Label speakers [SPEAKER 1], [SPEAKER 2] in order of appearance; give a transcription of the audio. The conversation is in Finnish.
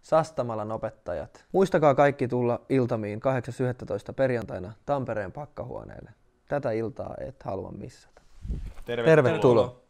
[SPEAKER 1] Sastamalan opettajat. Muistakaa kaikki tulla iltamiin 8.11. perjantaina Tampereen Pakkahuoneelle. Tätä iltaa et halua missata.
[SPEAKER 2] Tervetuloa.